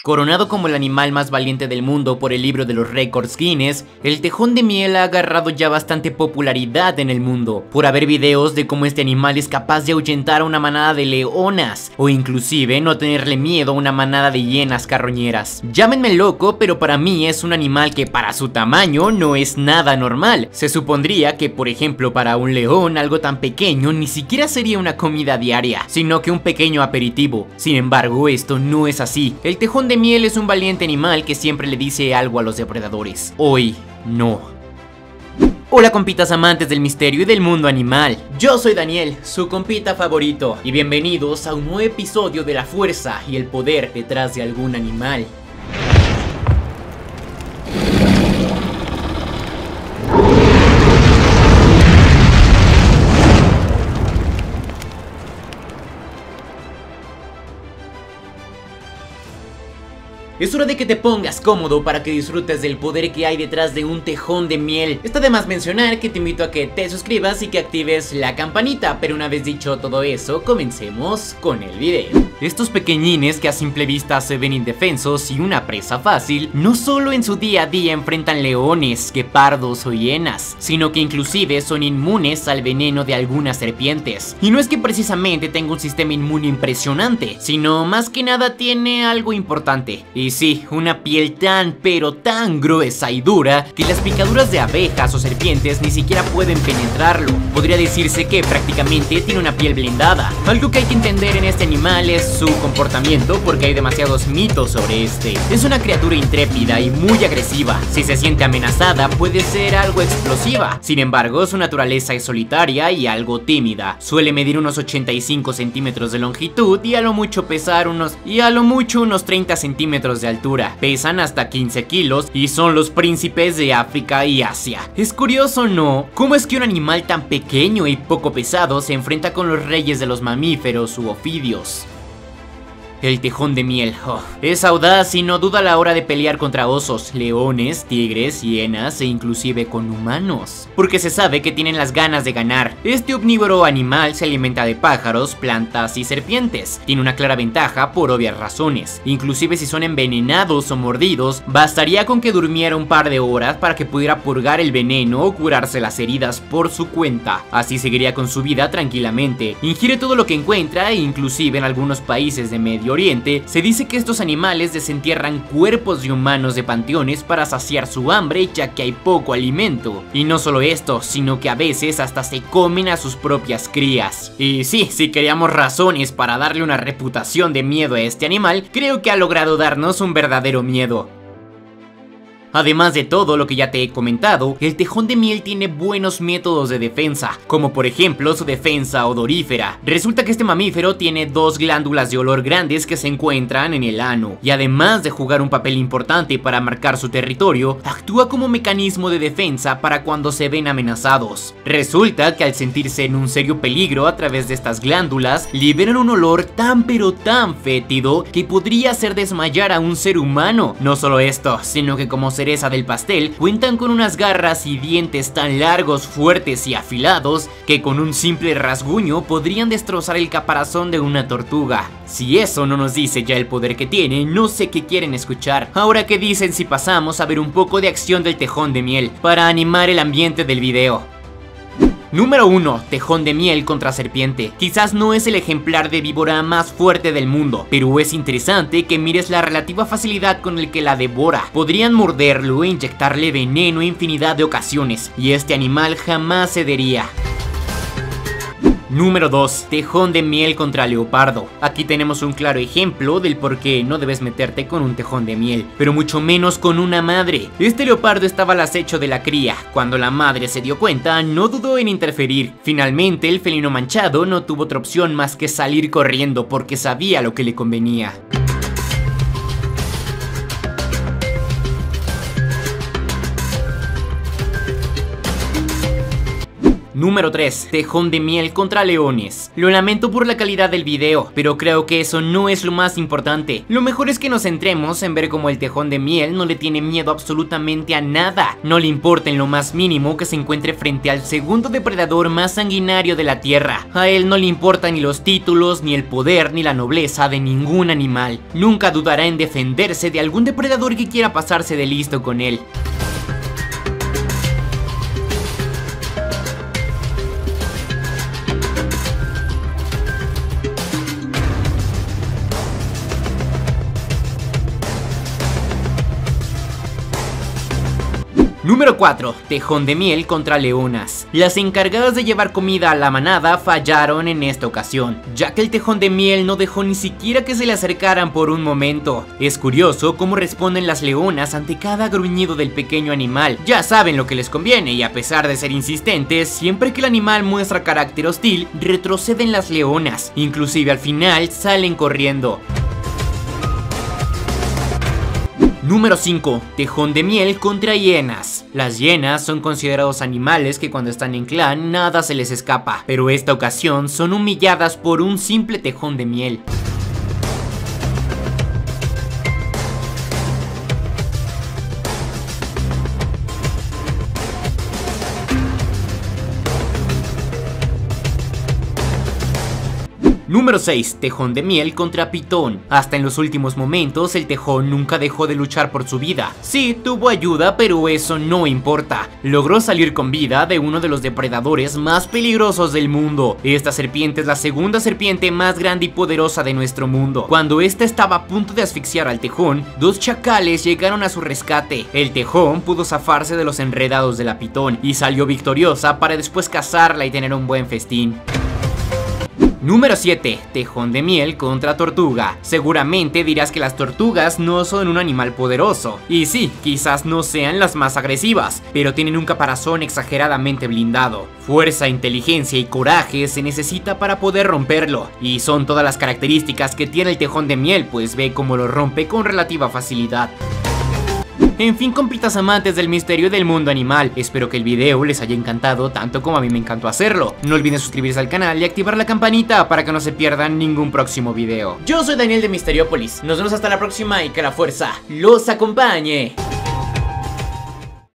Coronado como el animal más valiente del mundo por el libro de los récords Guinness, el tejón de miel ha agarrado ya bastante popularidad en el mundo, por haber videos de cómo este animal es capaz de ahuyentar a una manada de leonas, o inclusive no tenerle miedo a una manada de hienas carroñeras. Llámenme loco, pero para mí es un animal que para su tamaño no es nada normal. Se supondría que, por ejemplo, para un león algo tan pequeño ni siquiera sería una comida diaria, sino que un pequeño aperitivo. Sin embargo, esto no es así. El tejón de miel es un valiente animal que siempre le dice algo a los depredadores. Hoy, no. Hola compitas amantes del misterio y del mundo animal. Yo soy Daniel, su compita favorito, y bienvenidos a un nuevo episodio de la fuerza y el poder detrás de algún animal. Es hora de que te pongas cómodo para que disfrutes del poder que hay detrás de un tejón de miel. Está de más mencionar que te invito a que te suscribas y que actives la campanita, pero una vez dicho todo eso, comencemos con el video. Estos pequeñines que a simple vista se ven indefensos y una presa fácil, no solo en su día a día enfrentan leones, guepardos o hienas, sino que inclusive son inmunes al veneno de algunas serpientes. Y no es que precisamente tenga un sistema inmune impresionante, sino más que nada tiene algo importante. Y sí, una piel tan pero tan gruesa y dura que las picaduras de abejas o serpientes ni siquiera pueden penetrarlo. Podría decirse que prácticamente tiene una piel blindada. Algo que hay que entender en este animal es su comportamiento, porque hay demasiados mitos sobre este. Es una criatura intrépida y muy agresiva. Si se siente amenazada puede ser algo explosiva. Sin embargo, su naturaleza es solitaria y algo tímida. Suele medir unos 85 centímetros de longitud y a lo mucho pesar unos 30 centímetros de altura. Pesan hasta 15 kilos y son los príncipes de África y Asia. Es curioso, ¿no? ¿Cómo es que un animal tan pequeño y poco pesado se enfrenta con los reyes de los mamíferos u ofidios? El tejón de miel, es audaz y no duda a la hora de pelear contra osos, leones, tigres, hienas e inclusive con humanos, porque se sabe que tienen las ganas de ganar. Este omnívoro animal se alimenta de pájaros, plantas y serpientes. Tiene una clara ventaja por obvias razones. Inclusive si son envenenados o mordidos, bastaría con que durmiera un par de horas para que pudiera purgar el veneno o curarse las heridas por su cuenta. Así seguiría con su vida tranquilamente. Ingiere todo lo que encuentra e inclusive en algunos países de Medio Oriente se dice que estos animales desentierran cuerpos de humanos de panteones para saciar su hambre, ya que hay poco alimento. Y no solo esto, sino que a veces hasta se comen a sus propias crías. Y sí, si queríamos razones para darle una reputación de miedo a este animal, creo que ha logrado darnos un verdadero miedo. Además de todo lo que ya te he comentado, el tejón de miel tiene buenos métodos de defensa, como por ejemplo su defensa odorífera. Resulta que este mamífero tiene dos glándulas de olor grandes que se encuentran en el ano, y además de jugar un papel importante para marcar su territorio, actúa como mecanismo de defensa para cuando se ven amenazados. Resulta que al sentirse en un serio peligro a través de estas glándulas, liberan un olor tan pero tan fétido que podría hacer desmayar a un ser humano. No solo esto, sino que como cereza del pastel, cuentan con unas garras y dientes tan largos, fuertes y afilados que con un simple rasguño podrían destrozar el caparazón de una tortuga. Si eso no nos dice ya el poder que tiene, no sé qué quieren escuchar. Ahora, ¿qué dicen si pasamos a ver un poco de acción del tejón de miel para animar el ambiente del video? Número 1. Tejón de miel contra serpiente. Quizás no es el ejemplar de víbora más fuerte del mundo, pero es interesante que mires la relativa facilidad con el que la devora. Podrían morderlo e inyectarle veneno infinidad de ocasiones, y este animal jamás cedería. Número 2. Tejón de miel contra leopardo. Aquí tenemos un claro ejemplo del por qué no debes meterte con un tejón de miel, pero mucho menos con una madre. Este leopardo estaba al acecho de la cría. Cuando la madre se dio cuenta, no dudó en interferir. Finalmente, el felino manchado no tuvo otra opción más que salir corriendo porque sabía lo que le convenía. Número 3. Tejón de miel contra leones. Lo lamento por la calidad del video, pero creo que eso no es lo más importante. Lo mejor es que nos centremos en ver cómo el tejón de miel no le tiene miedo absolutamente a nada. No le importa en lo más mínimo que se encuentre frente al segundo depredador más sanguinario de la tierra. A él no le importa ni los títulos, ni el poder, ni la nobleza de ningún animal. Nunca dudará en defenderse de algún depredador que quiera pasarse de listo con él. Número 4. Tejón de miel contra leonas. Las encargadas de llevar comida a la manada fallaron en esta ocasión, ya que el tejón de miel no dejó ni siquiera que se le acercaran por un momento. Es curioso cómo responden las leonas ante cada gruñido del pequeño animal. Ya saben lo que les conviene y a pesar de ser insistentes, siempre que el animal muestra carácter hostil, retroceden las leonas. Inclusive al final salen corriendo. Número 5. Tejón de miel contra hienas. Las hienas son considerados animales que cuando están en clan nada se les escapa, pero esta ocasión son humilladas por un simple tejón de miel. Número 6. Tejón de miel contra pitón. Hasta en los últimos momentos el tejón nunca dejó de luchar por su vida. Sí, tuvo ayuda, pero eso no importa. Logró salir con vida de uno de los depredadores más peligrosos del mundo. Esta serpiente es la segunda serpiente más grande y poderosa de nuestro mundo. Cuando esta estaba a punto de asfixiar al tejón, dos chacales llegaron a su rescate. El tejón pudo zafarse de los enredados de la pitón y salió victoriosa para después cazarla y tener un buen festín. Número 7. Tejón de miel contra tortuga. Seguramente dirás que las tortugas no son un animal poderoso. Y sí, quizás no sean las más agresivas, pero tienen un caparazón exageradamente blindado. Fuerza, inteligencia y coraje se necesita para poder romperlo. Y son todas las características que tiene el tejón de miel, pues ve cómo lo rompe con relativa facilidad. En fin, compitas amantes del misterio del mundo animal, espero que el video les haya encantado tanto como a mí me encantó hacerlo. No olviden suscribirse al canal y activar la campanita para que no se pierdan ningún próximo video. Yo soy Daniel de Misteriópolis, nos vemos hasta la próxima y que la fuerza los acompañe.